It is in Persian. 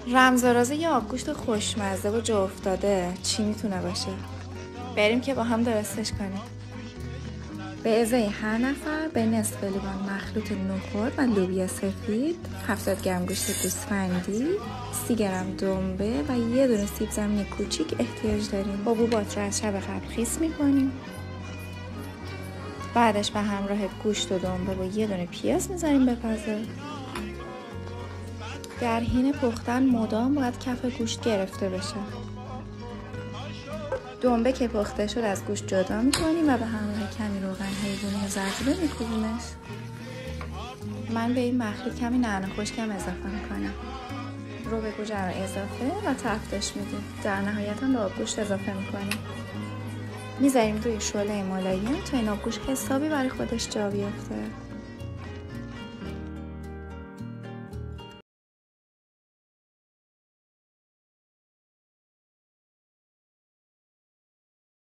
رمز و راز یه آبگوشت خوشمزه و جا افتاده چی میتونه باشه؟ بریم که با هم درستش کنیم. به ازای هر نفر به نصف لیوان مخلوط نخود و لوبیا سفید، 70 گرم گوشت گوسفندی، 30 گرم دنبه و یه دونه سیب زمینی کوچیک احتیاج داریم. حبوبات رو از شب قبل خیس میکنیم. بعدش به همراه گوشت و دنبه و یه دونه پیاز میذاریم بپزه. در حین پختن مدام باید کف گوشت گرفته بشه. دنبه که پخته شد از گوشت جدا میکنیم و به همراه کمی روغن حیوانی و زردچوبه میکوبیمش. من به این مخلوط کمی نعنا خشکم اضافه میکنم. ربع گوجه رو اضافه و تفتش میدیم. در نهایت هم به آبگوشت اضافه میکنیم. میذاریم روی شعله ملایم تا این آبگوشت حسابی برای خودش جا بیفته.